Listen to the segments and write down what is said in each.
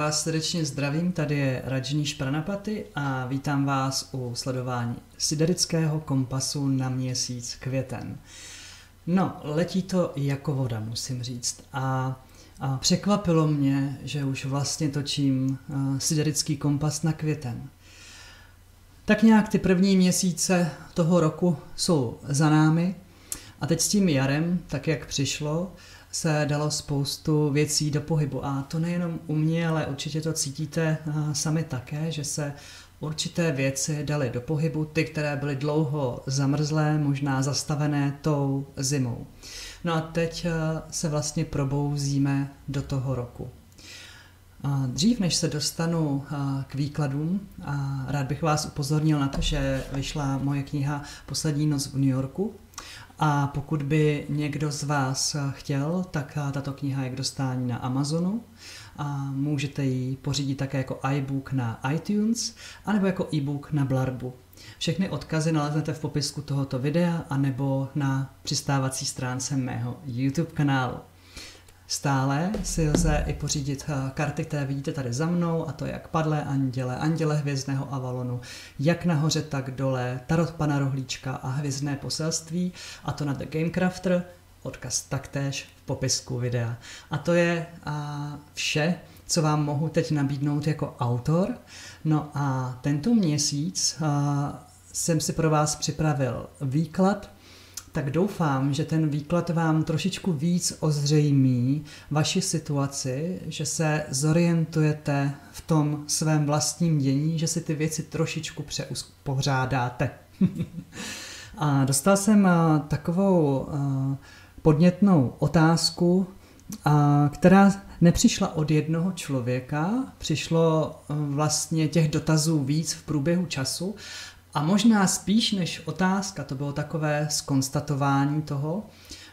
vás srdečně zdravím, tady je Rajneesh Pranapati a vítám vás u sledování siderického kompasu na měsíc květen. No, letí to jako voda, musím říct. A překvapilo mě, že už vlastně točím siderický kompas na květen. Tak nějak ty první měsíce toho roku jsou za námi a teď s tím jarem, tak jak přišlo, se dalo spoustu věcí do pohybu. A to nejenom u mě, ale určitě to cítíte sami také, že se určité věci daly do pohybu, ty, které byly dlouho zamrzlé, možná zastavené tou zimou. No a teď se vlastně probouzíme do toho roku. Dřív, než se dostanu k výkladům, rád bych vás upozornil na to, že vyšla moje kniha Poslední noc v New Yorku. A pokud by někdo z vás chtěl, tak tato kniha je k dostání na Amazonu. A můžete ji pořídit také jako iBook na iTunes, anebo jako e-book na Blarbu. Všechny odkazy naleznete v popisku tohoto videa, anebo na přistávací stránce mého YouTube kanálu. Stále si lze i pořídit karty, které vidíte tady za mnou, a to jak Padlé anděle, Anděle hvězdného Avalonu, jak nahoře, tak dole, Tarot pana Rohlíčka a Hvězdné poselství, a to na The Game Crafter, odkaz taktéž v popisku videa. A to je vše, co vám mohu teď nabídnout jako autor. No a tento měsíc jsem si pro vás připravil výklad, tak doufám, že ten výklad vám trošičku víc ozřejmí vaši situaci, že se zorientujete v tom svém vlastním dění, že si ty věci trošičku pořádáte. A dostal jsem takovou podnětnou otázku, která nepřišla od jednoho člověka, přišlo vlastně těch dotazů víc v průběhu času. A možná spíš než otázka, to bylo takové zkonstatování toho,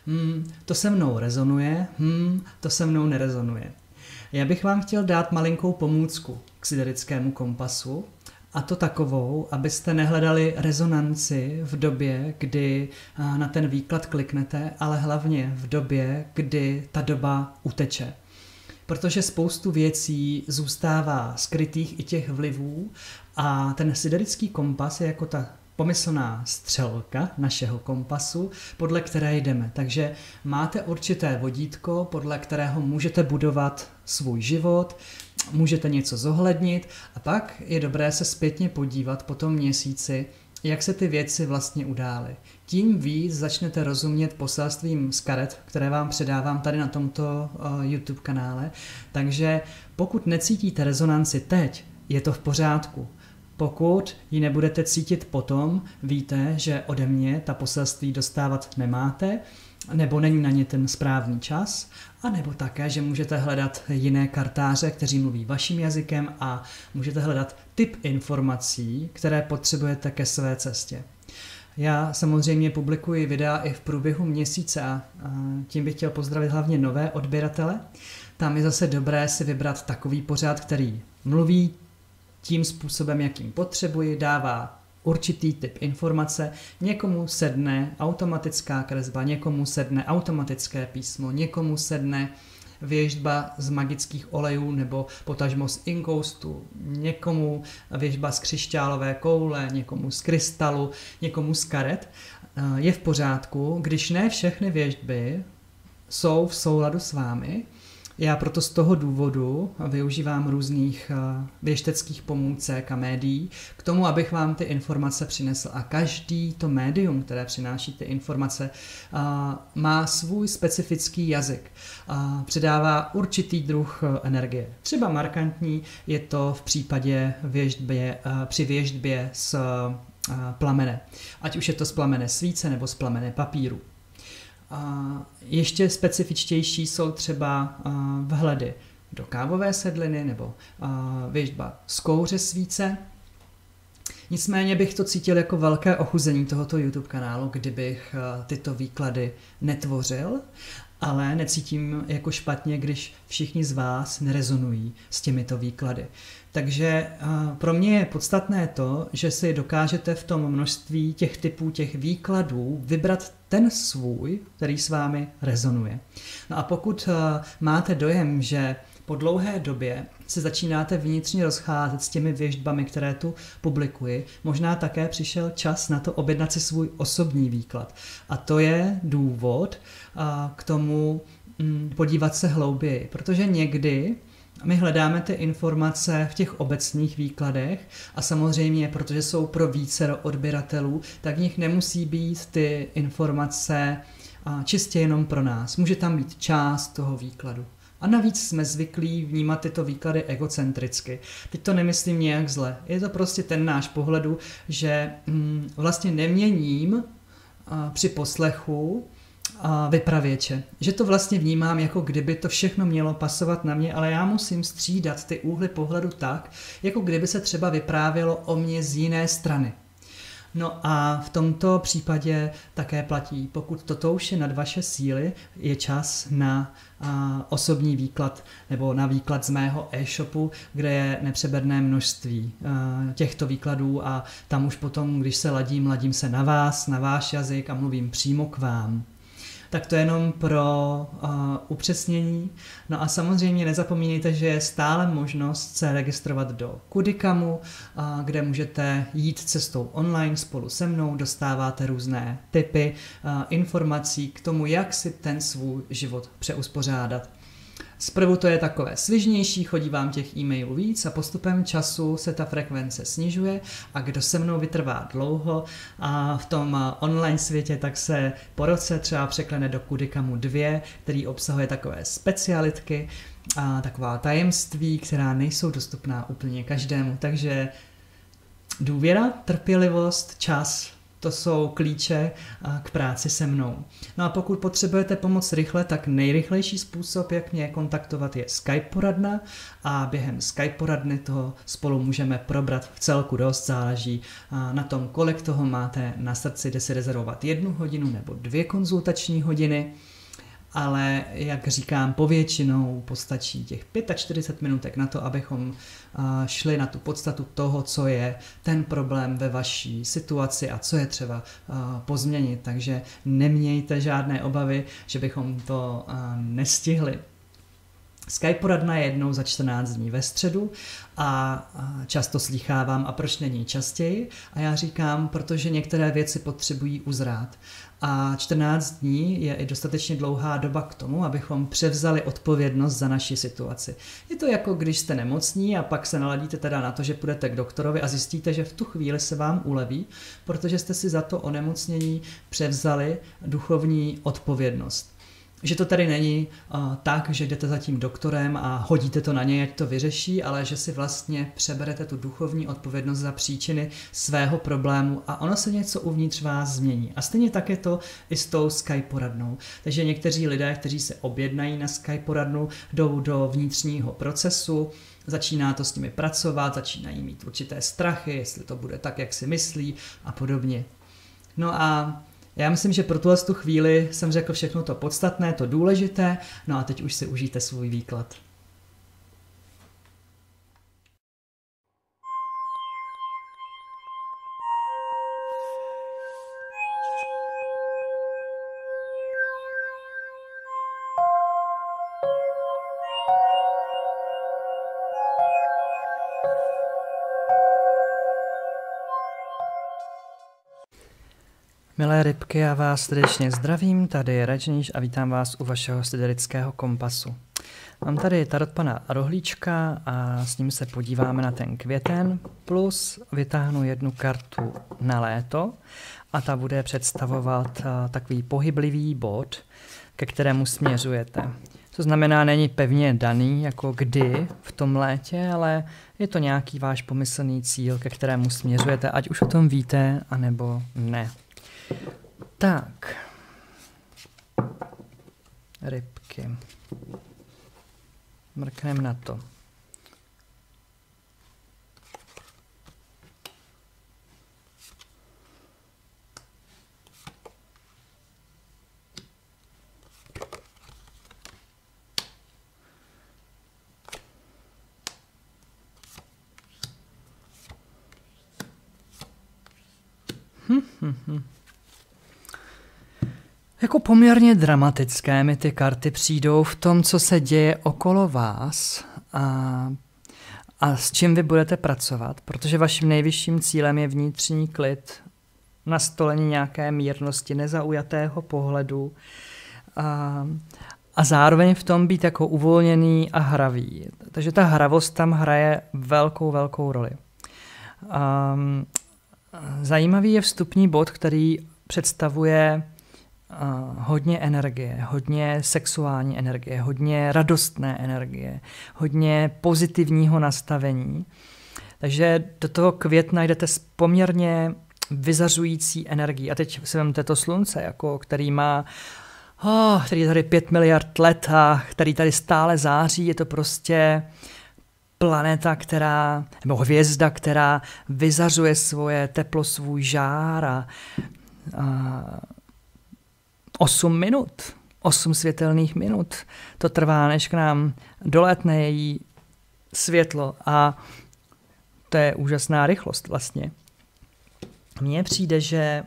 to se mnou rezonuje, to se mnou nerezonuje. Já bych vám chtěl dát malinkou pomůcku k siderickému kompasu, a to takovou, abyste nehledali rezonanci v době, kdy na ten výklad kliknete, ale hlavně v době, kdy ta doba uteče. Protože spoustu věcí zůstává skrytých i těch vlivů a ten siderický kompas je jako ta pomyslná střelka našeho kompasu, podle které jdeme. Takže máte určité vodítko, podle kterého můžete budovat svůj život, můžete něco zohlednit a pak je dobré se zpětně podívat po tom měsíci, jak se ty věci vlastně udály. Tím víc začnete rozumět poselstvím z karet, které vám předávám tady na tomto YouTube kanále. Takže pokud necítíte rezonanci teď, je to v pořádku. Pokud ji nebudete cítit potom, víte, že ode mě ta poselství dostávat nemáte, nebo není na ně ten správný čas, a nebo také, že můžete hledat jiné kartáře, kteří mluví vaším jazykem a můžete hledat typ informací, které potřebujete ke své cestě. Já samozřejmě publikuji videa i v průběhu měsíce a tím bych chtěl pozdravit hlavně nové odběratele. Tam je zase dobré si vybrat takový pořad, který mluví tím způsobem, jakým potřebuji, dává určitý typ informace, někomu sedne automatická kresba, někomu sedne automatické písmo, někomu sedne věštba z magických olejů nebo potažmo z inkoustu, někomu věštba z křišťálové koule, někomu z krystalu, někomu z karet. Je v pořádku, když ne všechny věštby jsou v souladu s vámi. Já proto z toho důvodu využívám různých věšteckých pomůcek a médií k tomu, abych vám ty informace přinesl. A každý to médium, které přináší ty informace, má svůj specifický jazyk. Předává určitý druh energie. Třeba markantní je to v případě při věštbě z plamene. Ať už je to z plamene svíce nebo z plamene papíru. Ještě specifičtější jsou třeba vhledy do kávové sedliny nebo věštba z kouře svíce. Nicméně bych to cítil jako velké ochuzení tohoto YouTube kanálu, kdybych tyto výklady netvořil, ale necítím jako špatně, když všichni z vás nerezonují s těmito výklady. Takže pro mě je podstatné to, že si dokážete v tom množství těch typů, těch výkladů vybrat ten svůj, který s vámi rezonuje. No a pokud máte dojem, že po dlouhé době se začínáte vnitřně rozcházet s těmi věštbami, které tu publikuji, možná také přišel čas na to objednat si svůj osobní výklad. A to je důvod k tomu podívat se hlouběji, protože někdy my hledáme ty informace v těch obecných výkladech a samozřejmě, protože jsou pro vícero odběratelů, tak v nich nemusí být ty informace čistě jenom pro nás. Může tam být část toho výkladu. A navíc jsme zvyklí vnímat tyto výklady egocentricky. Teď to nemyslím nějak zle. Je to prostě ten náš pohledu, že vlastně neměním při poslechu vypravěče. Že to vlastně vnímám, jako kdyby to všechno mělo pasovat na mě, ale já musím střídat ty úhly pohledu tak, jako kdyby se třeba vyprávělo o mě z jiné strany. No a v tomto případě také platí, pokud toto už je nad vaše síly, je čas na osobní výklad nebo na výklad z mého e-shopu, kde je nepřeberné množství těchto výkladů a tam už potom, když se ladím se na vás, na váš jazyk a mluvím přímo k vám. Tak to jenom pro upřesnění. No a samozřejmě nezapomínejte, že je stále možnost se registrovat do Kudicamu, kde můžete jít cestou online spolu se mnou, dostáváte různé tipy, informací k tomu, jak si ten svůj život přeuspořádat. Zprvu to je takové svižnější, chodí vám těch e-mailů víc a postupem času se ta frekvence snižuje a kdo se mnou vytrvá dlouho a v tom online světě, tak se po roce třeba překlene do Kudicamu 2, který obsahuje takové specialitky a taková tajemství, která nejsou dostupná úplně každému. Takže důvěra, trpělivost, čas, to jsou klíče k práci se mnou. No a pokud potřebujete pomoc rychle, tak nejrychlejší způsob, jak mě kontaktovat, je Skype poradna a během Skype poradny toho spolu můžeme probrat v celku dost, záleží na tom, kolik toho máte na srdci, jde si rezervovat 1 hodinu nebo 2 konzultační hodiny, ale jak říkám, povětšinou postačí těch 45 minutek na to, abychom šli na tu podstatu toho, co je ten problém ve vaší situaci a co je třeba pozměnit. Takže nemějte žádné obavy, že bychom to nestihli. Skype poradna je jednou za 14 dní ve středu a často slýchávám, a proč není častěji? A já říkám, protože některé věci potřebují uzrát. A 14 dní je i dostatečně dlouhá doba k tomu, abychom převzali odpovědnost za naši situaci. Je to jako když jste nemocní a pak se naladíte teda na to, že půjdete k doktorovi a zjistíte, že v tu chvíli se vám uleví, protože jste si za to onemocnění převzali duchovní odpovědnost. Že to tady není tak, že jdete za tím doktorem a hodíte to na něj, ať to vyřeší, ale že si vlastně přeberete tu duchovní odpovědnost za příčiny svého problému a ono se něco uvnitř vás změní. A stejně tak je to i s tou Skype poradnou. Takže někteří lidé, kteří se objednají na Skype poradnu, jdou do vnitřního procesu, začíná to s nimi pracovat, začínají mít určité strachy, jestli to bude tak, jak si myslí a podobně. No a já myslím, že pro tu chvíli jsem řekl všechno to podstatné, to důležité, no a teď už si užijte svůj výklad. Milé rybky, já vás srdečně zdravím, tady je Rajníš a vítám vás u vašeho siderického kompasu. Mám tady tarot pana Rohlíčka a s ním se podíváme na ten květen, plus vytáhnu 1 kartu na léto a ta bude představovat takový pohyblivý bod, ke kterému směřujete. To znamená, není pevně daný, jako kdy v tom létě, ale je to nějaký váš pomyslný cíl, ke kterému směřujete, ať už o tom víte, anebo ne. Tak, rybky, mrkneme na to. Jako poměrně dramatické mi ty karty přijdou v tom, co se děje okolo vás a a s čím vy budete pracovat, protože vaším nejvyšším cílem je vnitřní klid, nastolení nějaké mírnosti, nezaujatého pohledu a zároveň v tom být jako uvolněný a hravý. Takže ta hravost tam hraje velkou roli. Zajímavý je vstupní bod, který představuje hodně energie, hodně sexuální energie, hodně radostné energie, hodně pozitivního nastavení. Takže do toho května jdete s poměrně vyzařující energií. A teď si vemte to slunce, jako, který je tady 5 miliard let a který tady stále září. Je to prostě planeta, nebo hvězda, která vyzařuje svoje teplo, svůj žár a 8 světelných minut to trvá, než k nám dolétne její světlo a to je úžasná rychlost vlastně. Mně přijde, že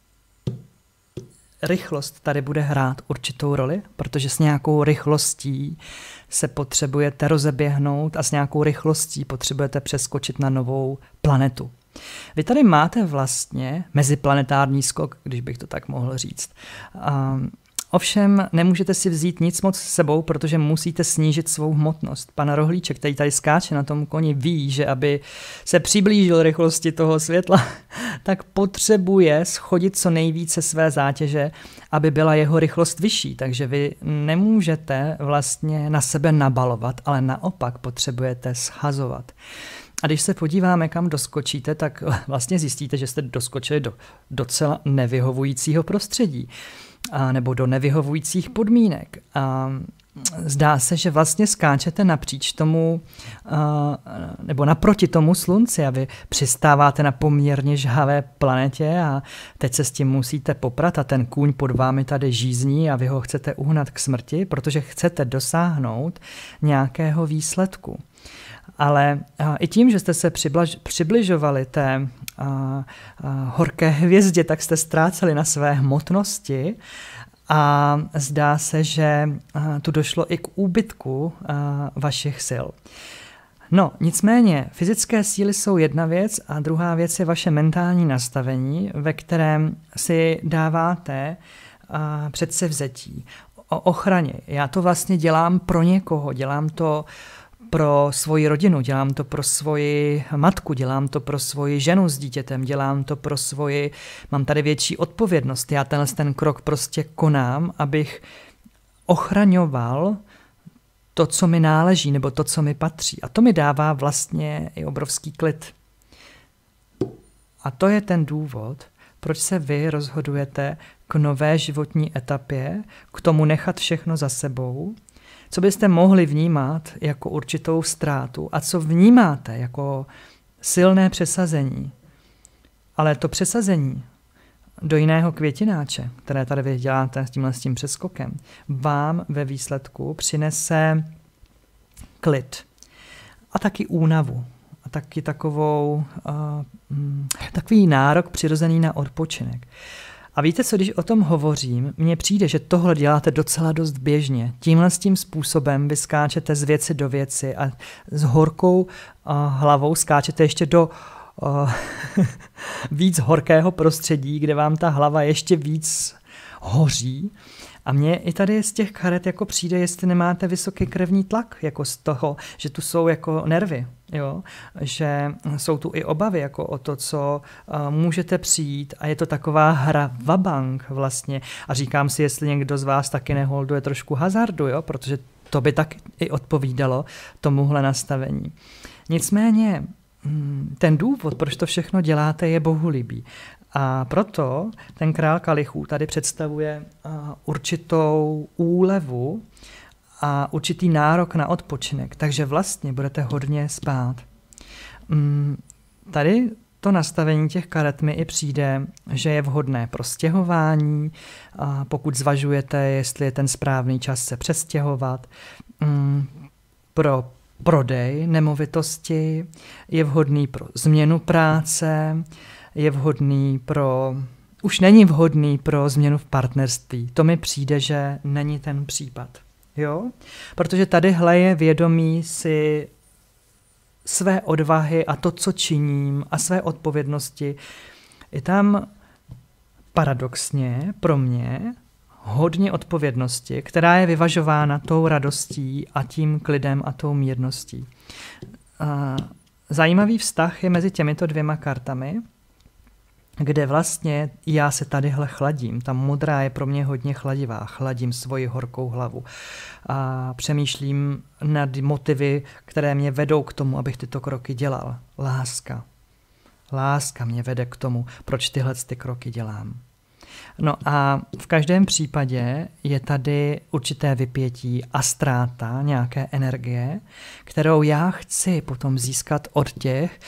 rychlost tady bude hrát určitou roli, protože s nějakou rychlostí se potřebujete rozeběhnout a s nějakou rychlostí potřebujete přeskočit na novou planetu. Vy tady máte vlastně meziplanetární skok, když bych to tak mohl říct. Ovšem nemůžete si vzít nic moc s sebou, protože musíte snížit svou hmotnost. Pan Rohlíček, který tady skáče na tom koni, ví, že aby se přiblížil rychlosti toho světla, tak potřebuje schodit co nejvíce své zátěže, aby byla jeho rychlost vyšší. Takže vy nemůžete vlastně na sebe nabalovat, ale naopak potřebujete shazovat. A když se podíváme, kam doskočíte, tak vlastně zjistíte, že jste doskočili do docela nevyhovujícího prostředí nebo do nevyhovujících podmínek. A zdá se, že vlastně skáčete napříč tomu, nebo naproti tomu slunci a vy přistáváte na poměrně žhavé planetě a teď se s tím musíte poprat a ten kůň pod vámi tady žízní a vy ho chcete uhnat k smrti, protože chcete dosáhnout nějakého výsledku. Ale i tím, že jste se přibližovali té horké hvězdě, tak jste ztráceli na své hmotnosti a zdá se, že tu došlo i k úbytku vašich sil. No, nicméně, fyzické síly jsou jedna věc a druhá věc je vaše mentální nastavení, ve kterém si dáváte předsevzetí o ochraně. Já to vlastně dělám pro někoho, dělám to pro svoji rodinu, dělám to pro svoji matku, dělám to pro svoji ženu s dítětem, dělám to pro mám tady větší odpovědnost. Já ten krok prostě konám, abych ochraňoval to, co mi náleží, nebo to, co mi patří. A to mi dává vlastně i obrovský klid. A to je ten důvod, proč se vy rozhodujete k nové životní etapě, k tomu nechat všechno za sebou, co byste mohli vnímat jako určitou ztrátu a co vnímáte jako silné přesazení. Ale to přesazení do jiného květináče, které tady vy děláte s tím přeskokem, vám ve výsledku přinese klid a taky únavu a taky takový nárok přirozený na odpočinek. A víte co, když o tom hovořím, mně přijde, že tohle děláte docela dost běžně. Tímhle s tím způsobem vy skáčete z věci do věci a s horkou hlavou skáčete ještě do víc horkého prostředí, kde vám ta hlava ještě víc hoří. A mně i tady z těch karet jako přijde, jestli nemáte vysoký krevní tlak, jako z toho, že tu jsou jako nervy, jo? Že jsou tu i obavy jako o to, co můžete přijít a je to taková hra vabank vlastně. A říkám si, jestli někdo z vás taky neholduje trošku hazardu, jo? Protože to by tak i odpovídalo tomuhle nastavení. Nicméně ten důvod, proč to všechno děláte, je bohulibý. A proto ten král kalichů tady představuje určitou úlevu a určitý nárok na odpočinek, takže vlastně budete hodně spát. Tady to nastavení těch karet mi i přijde, že je vhodné pro stěhování, pokud zvažujete, jestli je ten správný čas se přestěhovat, pro prodej nemovitosti, je vhodný pro změnu práce, už není vhodný pro změnu v partnerství. To mi přijde, že není ten případ. Jo? Protože tadyhle je vědomí si své odvahy a to, co činím a své odpovědnosti, je tam paradoxně pro mě hodně odpovědnosti, která je vyvažována tou radostí a tím klidem a tou mírností. Zajímavý vztah je mezi těmito dvěma kartami, kde vlastně já se tadyhle chladím. Ta modrá je pro mě hodně chladivá. Chladím svoji horkou hlavu. A přemýšlím nad motivy, které mě vedou k tomu, abych tyto kroky dělal. Láska. Láska mě vede k tomu, proč tyhle kroky dělám. No a v každém případě je tady určité vypětí a ztráta nějaké energie, kterou já chci potom získat od těch,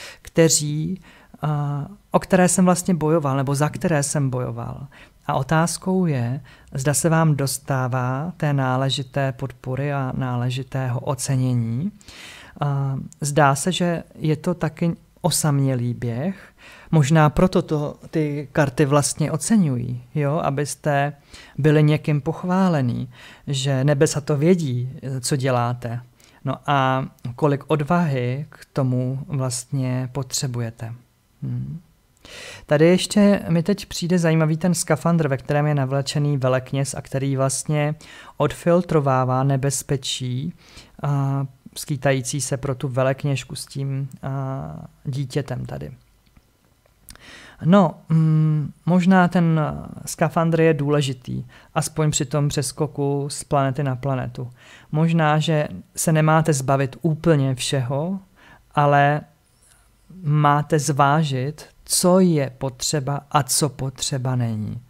o které jsem vlastně bojoval, nebo za které jsem bojoval. A otázkou je, zda se vám dostává té náležité podpory a náležitého ocenění. Zdá se, že je to taky osamělý běh, možná proto to ty karty vlastně oceňují, jo? Abyste byli někým pochválený, že nebesa to vědí, co děláte. No a kolik odvahy k tomu vlastně potřebujete. Tady ještě mi teď přijde zajímavý ten skafandr, ve kterém je navlečený velekněz a který vlastně odfiltrovává nebezpečí skýtající se pro tu velekněžku s tím dítětem tady. No, možná ten skafandr je důležitý, aspoň při tom přeskoku z planety na planetu. Možná, že se nemáte zbavit úplně všeho, ale máte zvážit, co je potřeba a co potřeba není.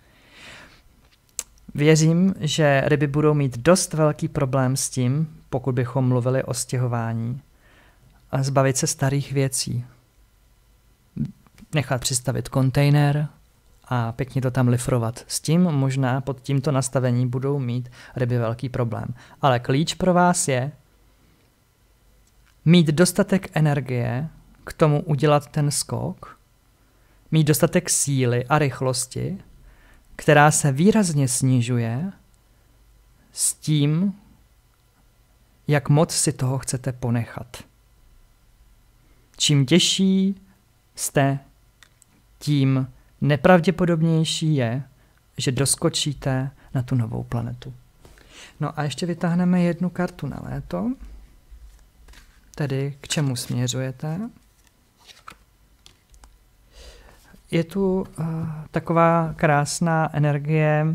Věřím, že ryby budou mít dost velký problém s tím, pokud bychom mluvili o stěhování, a zbavit se starých věcí. Nechat přistavit kontejner a pěkně to tam lifrovat. S tím možná pod tímto nastavením budou mít ryby velký problém. Ale klíč pro vás je mít dostatek energie k tomu udělat ten skok, mít dostatek síly a rychlosti, která se výrazně snižuje s tím, jak moc si toho chcete ponechat. Čím těžší jste, tím nepravděpodobnější je, že doskočíte na tu novou planetu. No a ještě vytáhneme jednu kartu na léto, tedy k čemu směřujete. Je tu taková krásná energie,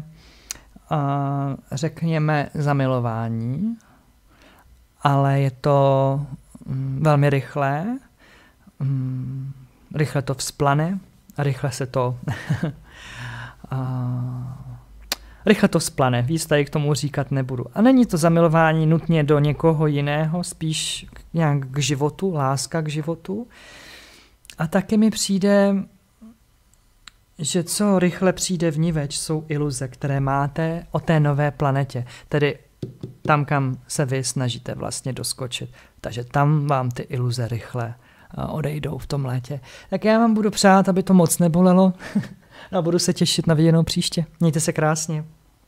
řekněme, zamilování, ale je to velmi rychlé, rychle to vzplane, rychle se to rychle to vzplane, víc tady k tomu říkat nebudu. A není to zamilování nutně do někoho jiného, spíš nějak k životu, láska k životu. A taky mi přijde, že co rychle přijde vniveč, jsou iluze, které máte o té nové planetě, tedy tam, kam se vy snažíte vlastně doskočit. Takže tam vám ty iluze rychle odejdou v tom létě. Tak já vám budu přát, aby to moc nebolelo a budu se těšit na viděnou příště. Mějte se krásně.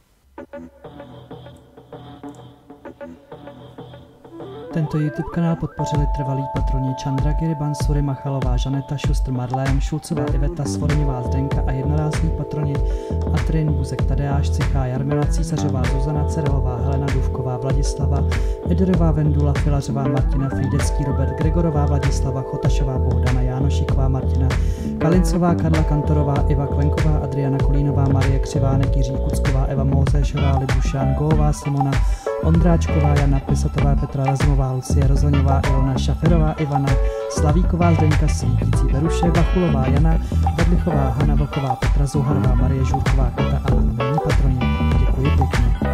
Tento YouTube kanál podpořili trvalí patroni Chandragiri, Bansuri, Machalová, Žaneta, Šustr, Marlém, Šulcová, Iveta, Svorňová, Zdenka a jednorázní patroni Atrin, Buzek, Tadeáš, Cichá, Jarmila, Císařová, Zuzana, Cerelová, Helena, Důvková, Vladislava, Ederová, Vendula, Filařová, Martina, Frýdecký, Robert, Gregorová, Vladislava, Chotašová, Bohdana, Jánošíková, Martina, Kalincová, Karla Kantorová, Iva Klenková, Adriana Kolínová, Marie Křivánek, Jiří Kucková, Eva Mozéšová, Libušán, Góová, Simona, Ondráčková, Jana Pisotová, Petra Razimová, Lucie Rozhoňová, Ilona Šaferová, Ivana, Slavíková, Zdeňka Svítící, Beruše, Vachulová, Jana Bedlichová, Hana Vlková, Petra Zouhanová, Marie Žurková, Kata a anonymní patroni. Děkuji pěkně.